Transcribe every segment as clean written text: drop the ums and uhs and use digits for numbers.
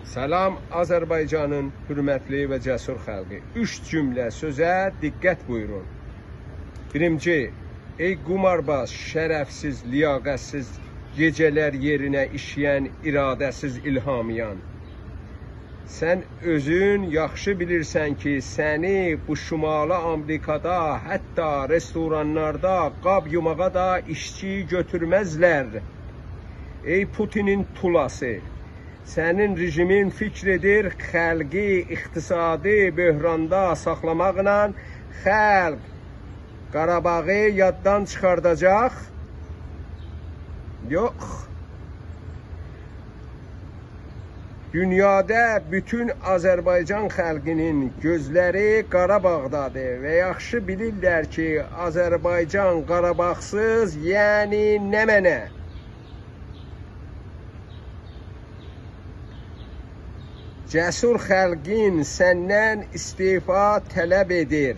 Salam Azərbaycanın hürmətli və cəsur xalqı. 3 cümlə sözə diqqət buyurun. Birinci, ey qumarbaz, şərəfsiz, liyaqətsiz, gecələr yerinə işləyən, iradəsiz ilhamiyan. Sən özün yaxşı bilirsən ki, səni bu Şimali Amerikada, hətta restoranlarda qab yumağa da işçi götürməzlər. Ey Putinin tulası, sənin rejimin fikr edir, xalqı iqtisadi böhranda saxlamaqla xalq Qarabağı yaddan çıxardacaq. Yox. Dünyada bütün Azərbaycan xalqının gözləri Qarabağdadır və yaxşı bilirlər ki, Azərbaycan Qarabağsız, yəni nə mənə? Cəsur xalqin səndən istifa tələb edir.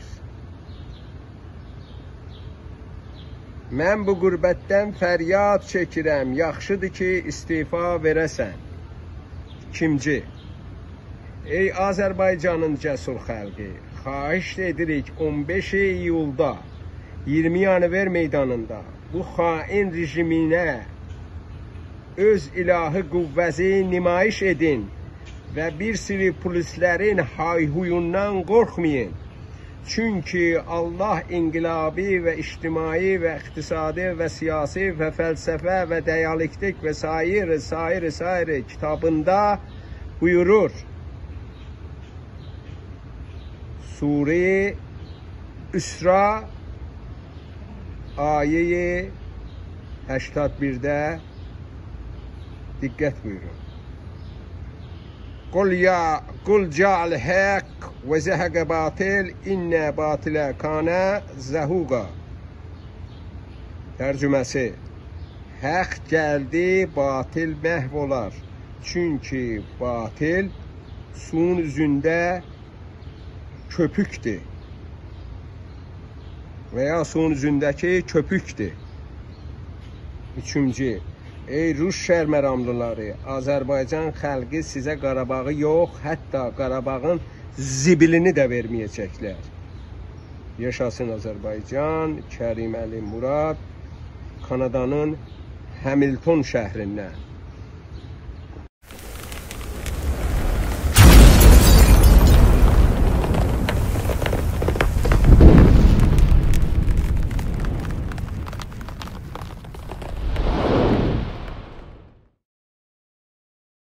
Mən bu qürbətdən fəryad çəkirəm, yaxşıdır ki, istifa verəsən. İkinci, ey Azərbaycanın cəsur xalqı, xahiş edirik 15 iyulda 20 yanvar meydanında bu xain rejiminə öz ilahi qüvvəzi nümayiş edin və bir sürü polislərin hayhuyundan qorxmayın. Çünki Allah inqilabi və ictimai və iqtisadi və siyasi və fəlsəfə və dialektik və sair kitabında buyurur. Sure-i İsra ayə-i 81-də diqqət buyurun. Qul ca'al haqq və zəhəqə batil, innə batilə kanə zəhuqa. Tərcüməsi, haqq gəldi, batil məhv olar. Çünki batil suyun üzündə köpükdür və ya suyun üzündəki köpükdür. Üçüncü, ey Rus şərməramlıları, Azərbaycan xalqı sizə Qarabağı yox, hətta Qarabağın zibilini də verməyəcəklər. Yaşasın Azərbaycan, Kərim Əli Murad, Kanadanın Hamilton şəhrindən.